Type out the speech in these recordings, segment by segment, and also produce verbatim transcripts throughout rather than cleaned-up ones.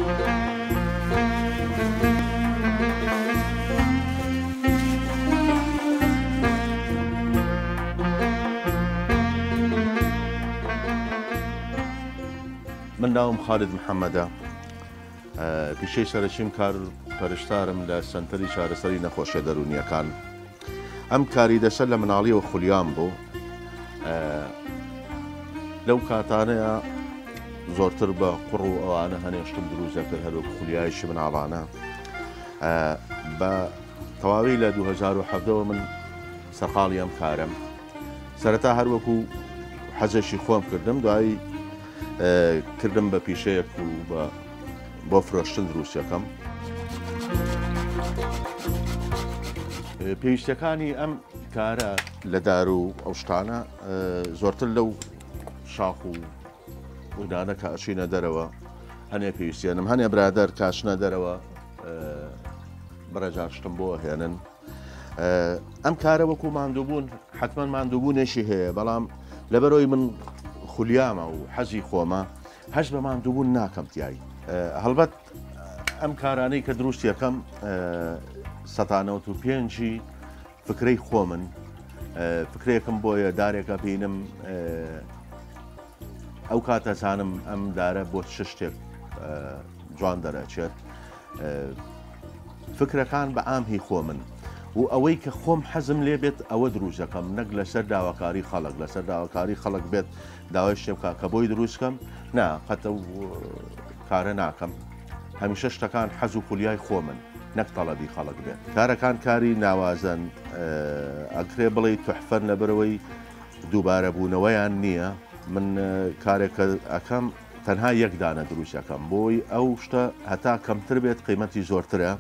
من ناوم خالد محەممەدە پیشەی سەرچیم کار پەرشتارم لە سنتەری چارەسەری نەخۆشیە دەرونیەکان. ئەم کاری دەسەر لە مناڵیەوە خولیان بوو. لەو کاتانەیە زۆرتر بە قوڕ و ئەوانە هەنێشتم دروستەکرد هەروەک خولیایشی مناڵانە. بە تەواوی لە دوو هەزار و حەڤدەوە من سەرقاڵی ئەم کارم. سەرەتا هەروەکو حەزێکی خۆم کردم، دوایی کردم بە پیشەیەک و بۆ فرۆشتن دروستیەکەم. پێویستەکانی ئەم کارە لە دار و ئەو شتانە زۆرتر لەو شاخ و وینانە کە ئەچینە دەرەوە هەنێ پێویستیانم، هەنێ برادەر کاشنە دەرەوە بەڕێجان شتم بۆ هێنن. ئەم کارە وەکو ماندووبوون حتمما ماندووبوونێکی هەیە، بەڵام لەبەرەوەی من خولیامە و حەزی خۆمە هەش بە ماندووبوون ناکەم تیایی. هەڵبەت ئەم کارانەی کە دروستیەکەم سەتانەوەت و پێنجی فکرەی خۆمن، فکرێکم بۆیە دارێکە بینم ئەو کاتەزانم ئەم دارە بۆ چ شتێک جوان دەرەچێت. فکرەکان بە ئامهی خۆمن و ئەوەی کە خۆم حەزم لێ بێت ئەوە دروستەکەم، نەک لەسەر داواکاری خەڵک. لەسەر داواکاری خەڵک بێت داوای شتێ بکە کە بۆی دروستکەم، نا قەتە کارە ناکەم. هەمیشە شتەکان حەز و خولیای خۆمن، نەک تەڵەبی خەڵک بێت. کارەکان کاری ناوازن، ئەکرێ بڵێ توحفەن لەبەرەوەی دووبارە بوونەوەیان نییە. من کارێکە ئەەکەم تەنها یەک دانە دروستەکەم، بۆی ئەو شتە هەتا کەمتر بێت قیمەتی زۆرترە.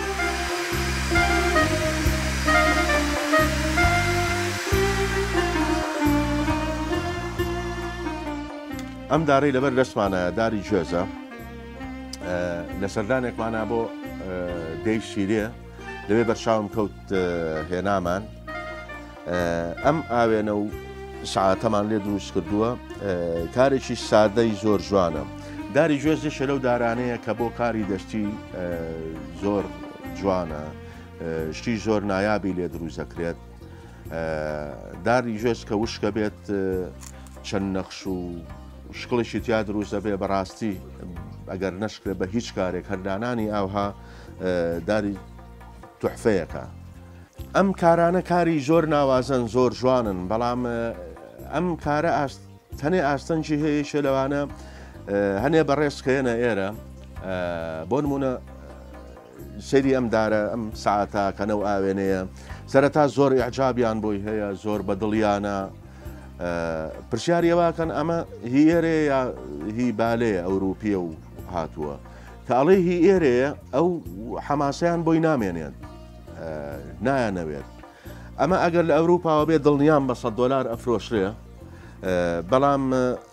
ئەم دارەی لەبەر دەستمانە داری گوێزە، لە سەردانێکمانە بۆ دەی شیرێ لەوێ بەرچاوم کەوت هێنامان. ئەم ئاوێنە و سعاتەمان لێ دروست کردووە، کارێکی سادەی زۆر جوانە. داری گوێزیشە لەو دارانەیە کە بۆ کاری دەستی زۆر جوانە، شتی زۆر نایابی لێ دروست دەکرێت. داری گوێز کە وشکە بێت چەند نەخش و شکڵێکی تیا دروست دەبێ، بەڕاستی ئەگەر نەشکرێت بە هیچ کارێک هەردانانی ئاوها داری توحفەیەکە. ئەم کارانە کاری زۆر ناوازن، زۆر جوانن، بەڵام ئەم کارە هەنێ ئاستەنجی هەیەشە لەوانە هەنێ بەڕێزکەیەنە ئێرە. بۆ نمونە سەیری ئەم دارە ئەم ساعاتە کەنەو ئاوێنەیە سەرەتا زۆر ئیعجابیان بۆی هەیە، زۆر بەدڵیانە. پرسیاریەوەکەن ئەمە هی ئێرێ یا هی بالەیە ئەوروپیە و هاتووە، کە ئەڵێ هی ئێرەیە ئەو حەماسەیان بۆی نامێنێت، نایانەوێت. ئەمە ئەگەر لە ئەوروپاوە بێت دڵنیان بە سەد دۆلار ئەفرۆشرێ، بەڵام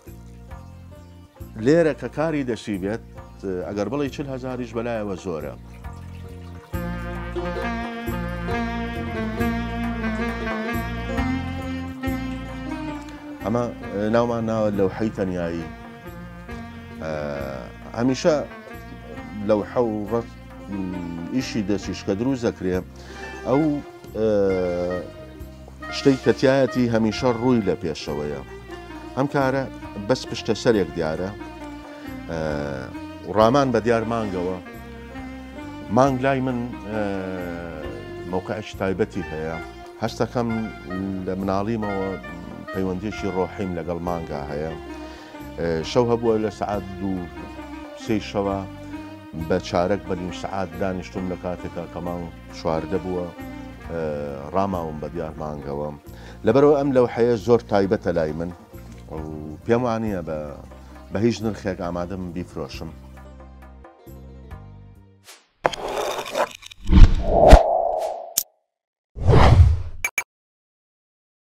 لێرە کە کاری دەسی بێت ئەگەر بڵێ چل هەزاریش بەلایەوە زۆرە. ئەمە ناومان ناوە لەوحەی تەنیایی. هەمیشە لەوحە و ڕەت ئیشی دەستیش کە دروست دەکرێ، ئەو شتەی کەتیایەتی هەمیشە ڕووی لە پێشەوەیە. ئەم کارە بەس پشتە سەرێک دیارە، ڕامان بە دیار مانگەوە. مانگ لای من موقعێکی تایبەتی هەیە، هەستەکەم لە مناڵیمەوە پەیوەندیشی ڕۆحیم لەگەڵ مانگا هەیە. شەو هەبووە لە سەعات دوو سێی شەوە بە چارەک بە نیم سەعات دانیشتوم لە کاتێکە کە مانگ چواردە بووە، ڕاماوم بە دیار مانگەوە. لەبەرەوە ئەم لەوحەیە زۆر تایبەتە لای من و پێم وانییە بە هیچ نرخێک ئامادەم بیفرۆشم.